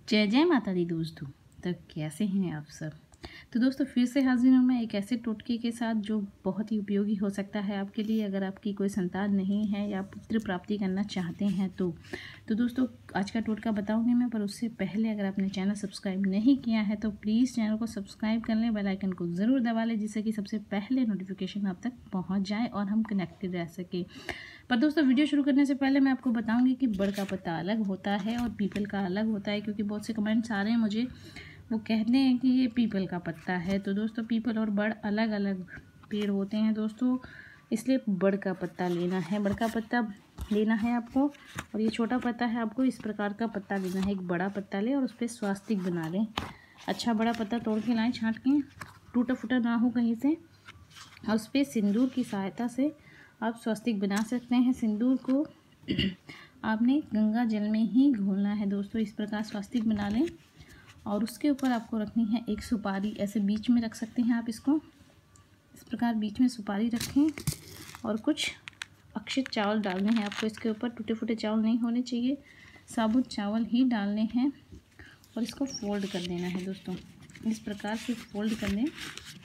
जय जय माता दी दोस्तों। तो कैसे हैं आप सब। तो दोस्तों फिर से हाजिर हूँ मैं एक ऐसे टोटके के साथ जो बहुत ही उपयोगी हो सकता है आपके लिए, अगर आपकी कोई संतान नहीं है या पुत्र प्राप्ति करना चाहते हैं तो दोस्तों आज का टोटका बताऊंगी मैं, पर उससे पहले अगर आपने चैनल सब्सक्राइब नहीं किया है तो प्लीज़ चैनल को सब्सक्राइब कर लें, बेल आइकन को ज़रूर दबा लें जिससे कि सबसे पहले नोटिफिकेशन आप तक पहुँच जाए और हम कनेक्टेड रह सकें। पर दोस्तों वीडियो शुरू करने से पहले मैं आपको बताऊंगी कि बड़ का पत्ता अलग होता है और पीपल का अलग होता है, क्योंकि बहुत से कमेंट्स आ रहे हैं मुझे, वो कहते हैं कि ये पीपल का पत्ता है। तो दोस्तों पीपल और बड़ अलग अलग पेड़ होते हैं दोस्तों, इसलिए बड़ का पत्ता लेना है, बड़ का पत्ता लेना है आपको। और ये छोटा पत्ता है, आपको इस प्रकार का पत्ता लेना है। एक बड़ा पत्ता लें और उस पर स्वास्तिक बना लें। अच्छा बड़ा पत्ता तोड़ के लाएँ, छाँट के, टूटा फूटा ना हो कहीं से। और उस पर सिंदूर की सहायता से आप स्वास्तिक बना सकते हैं। सिंदूर को आपने गंगा जल में ही घोलना है दोस्तों। इस प्रकार स्वास्तिक बना लें और उसके ऊपर आपको रखनी है एक सुपारी, ऐसे बीच में रख सकते हैं आप इसको। इस प्रकार बीच में सुपारी रखें और कुछ अक्षत चावल डालने हैं आपको इसके ऊपर। टूटे फूटे चावल नहीं होने चाहिए, साबुत चावल ही डालने हैं और इसको फोल्ड कर देना है दोस्तों। इस प्रकार से फोल्ड कर दें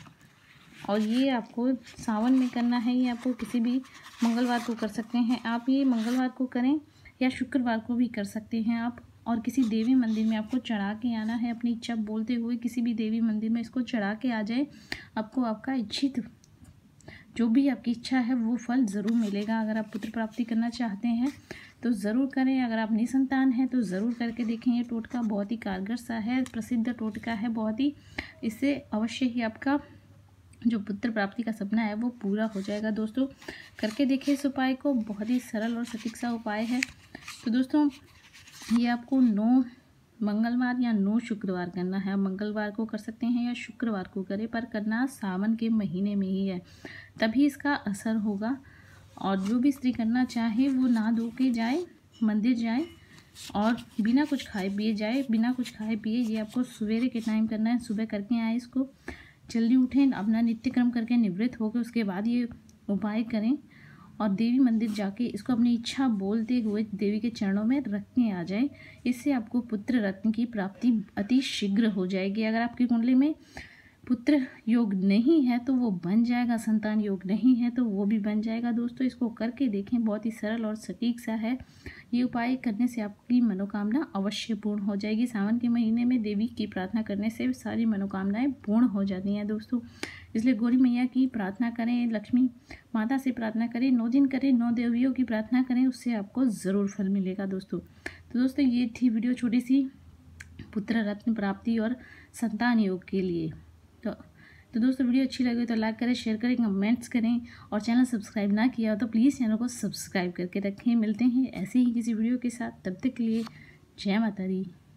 और ये आपको सावन में करना है। ये आपको किसी भी मंगलवार को कर सकते हैं आप, ये मंगलवार को करें या शुक्रवार को भी कर सकते हैं आप। और किसी देवी मंदिर में आपको चढ़ा के आना है, अपनी इच्छा बोलते हुए किसी भी देवी मंदिर में इसको चढ़ा के आ जाए, आपको आपका इच्छित जो भी आपकी इच्छा है वो फल ज़रूर मिलेगा। अगर आप पुत्र प्राप्ति करना चाहते हैं तो ज़रूर करें, अगर आप निसंतान हैं तो ज़रूर करके देखें। ये टोटका बहुत ही कारगर सा है, प्रसिद्ध टोटका है बहुत ही, इससे अवश्य ही आपका जो पुत्र प्राप्ति का सपना है वो पूरा हो जाएगा दोस्तों। करके देखिए इस उपाय को, बहुत ही सरल और सटीक सा उपाय है। तो दोस्तों ये आपको 9 मंगलवार या 9 शुक्रवार करना है। मंगलवार को कर सकते हैं या शुक्रवार को करें, पर करना सावन के महीने में ही है, तभी इसका असर होगा। और जो भी स्त्री करना चाहे वो नहा धो के जाए, मंदिर जाए और बिना कुछ खाए पिए जाए, बिना कुछ खाए पिए। ये आपको सवेरे के टाइम करना है, सुबह करके आए, इसको जल्दी उठें, अपना नित्य क्रम करके निवृत्त होकर उसके बाद ये उपाय करें और देवी मंदिर जाके इसको अपनी इच्छा बोलते हुए देवी के चरणों में रख के आ जाए। इससे आपको पुत्र रत्न की प्राप्ति अति शीघ्र हो जाएगी। अगर आपकी कुंडली में पुत्र योग नहीं है तो वो बन जाएगा, संतान योग नहीं है तो वो भी बन जाएगा दोस्तों। इसको करके देखें, बहुत ही सरल और सटीक सा है। ये उपाय करने से आपकी मनोकामना अवश्य पूर्ण हो जाएगी। सावन के महीने में देवी की प्रार्थना करने से सारी मनोकामनाएं पूर्ण हो जाती हैं दोस्तों। इसलिए गौरी मैया की प्रार्थना करें, लक्ष्मी माता से प्रार्थना करें, 9 दिन करें, 9 देवियों की प्रार्थना करें, उससे आपको ज़रूर फल मिलेगा दोस्तों। तो दोस्तों ये थी वीडियो छोटी सी पुत्र रत्न प्राप्ति और संतान योग के लिए। तो दोस्तों वीडियो अच्छी लगे तो लाइक करें, शेयर करें, कमेंट्स करें और चैनल सब्सक्राइब ना किया हो तो प्लीज़ चैनल को सब्सक्राइब करके रखें। मिलते हैं ऐसे ही किसी वीडियो के साथ, तब तक के लिए जय माता दी।